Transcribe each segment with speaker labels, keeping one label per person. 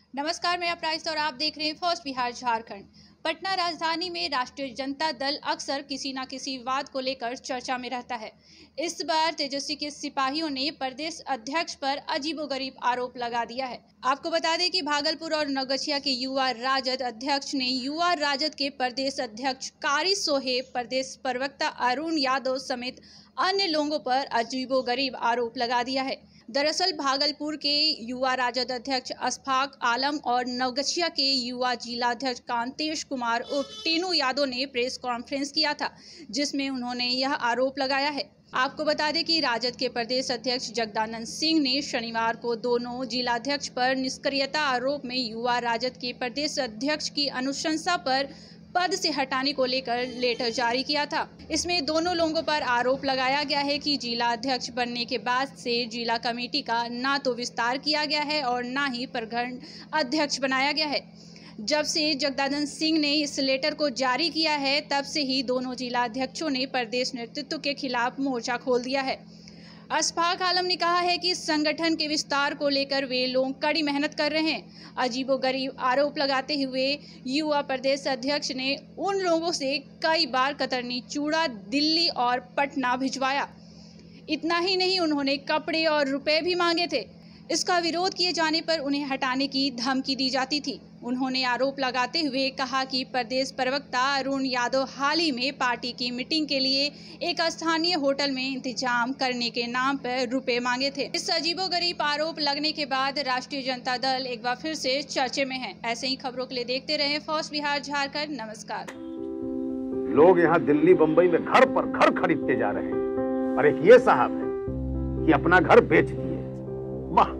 Speaker 1: नमस्कार, मैं अपराजित और आप देख रहे हैं फर्स्ट बिहार झारखंड। पटना राजधानी में राष्ट्रीय जनता दल अक्सर किसी न किसी विवाद को लेकर चर्चा में रहता है। इस बार तेजस्वी के सिपाहियों ने प्रदेश अध्यक्ष पर अजीबोगरीब आरोप लगा दिया है। आपको बता दें कि भागलपुर और नवगछिया के युवा राजद अध्यक्ष ने युवा राजद के प्रदेश अध्यक्ष कारी सोहेब, प्रदेश प्रवक्ता अरुण यादव समेत अन्य लोगों पर अजीबोगरीब आरोप लगा दिया है। दरअसल भागलपुर के युवा राजद अध्यक्ष अशफाक आलम और नवगछिया के युवा जिलाध्यक्ष कांतेश कुमार उर्फ टीनू यादव ने प्रेस कॉन्फ्रेंस किया था, जिसमें उन्होंने यह आरोप लगाया है। आपको बता दें कि राजद के प्रदेश अध्यक्ष जगदानंद सिंह ने शनिवार को दोनों जिलाध्यक्ष पर निष्क्रियता आरोप में युवा राजद के प्रदेश अध्यक्ष की अनुशंसा पर पद से हटाने को लेकर लेटर जारी किया था। इसमें दोनों लोगों पर आरोप लगाया गया है कि जिला अध्यक्ष बनने के बाद से जिला कमेटी का ना तो विस्तार किया गया है और ना ही प्रखंड अध्यक्ष बनाया गया है। जब से जगदानंद सिंह ने इस लेटर को जारी किया है, तब से ही दोनों जिला अध्यक्षों ने प्रदेश नेतृत्व के खिलाफ मोर्चा खोल दिया है। अशफाक आलम ने कहा है कि संगठन के विस्तार को लेकर वे लोग कड़ी मेहनत कर रहे हैं। अजीबोगरीब आरोप लगाते हुए युवा प्रदेश अध्यक्ष ने उन लोगों से कई बार कतरनी चूड़ा दिल्ली और पटना भिजवाया। इतना ही नहीं, उन्होंने कपड़े और रुपए भी मांगे थे। इसका विरोध किए जाने पर उन्हें हटाने की धमकी दी जाती थी। उन्होंने आरोप लगाते हुए कहा कि प्रदेश प्रवक्ता अरुण यादव हाल ही में पार्टी की मीटिंग के लिए एक स्थानीय होटल में इंतजाम करने के नाम पर रुपए मांगे थे। इस अजीबोगरीब आरोप लगने के बाद राष्ट्रीय जनता दल एक बार फिर से चर्चे में है। ऐसे ही खबरों के लिए देखते रहे फर्स्ट बिहार झारखंड। नमस्कार।
Speaker 2: लोग यहाँ दिल्ली बम्बई में घर पर घर खरीदते जा रहे हैं और एक ये साहब है कि अपना घर बेच दिए। वाह,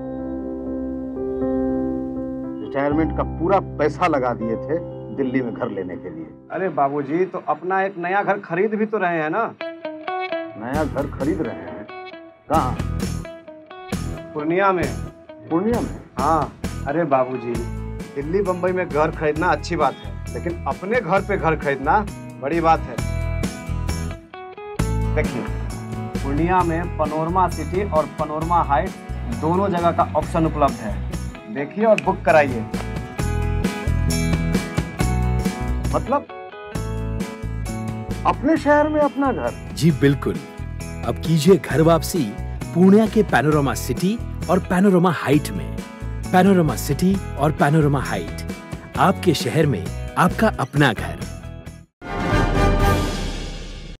Speaker 2: रिटायरमेंट का पूरा पैसा लगा दिए थे दिल्ली में घर लेने के लिए।
Speaker 3: अरे बाबूजी, तो अपना एक नया घर खरीद भी तो रहे हैं ना।
Speaker 2: नया घर खरीद रहे हैं? कहाँ?
Speaker 3: पूर्णिया में।
Speaker 2: पूर्णिया में?
Speaker 3: हाँ। अरे बाबूजी, दिल्ली बम्बई में घर खरीदना अच्छी बात है, लेकिन अपने घर पे घर खरीदना बड़ी बात है। देखिए, पूर्णिया में पनोरमा सिटी और पनोरमा हाइट दोनों जगह का ऑप्शन उपलब्ध है। देखिए और बुक कराइए।
Speaker 2: मतलब अपने शहर में अपना घर?
Speaker 4: जी बिल्कुल। अब कीजिए घर वापसी पूर्णिया के पैनोरमा सिटी और पैनोरमा हाइट में। पैनोरमा सिटी और पैनोरमा हाइट, आपके शहर में आपका अपना घर।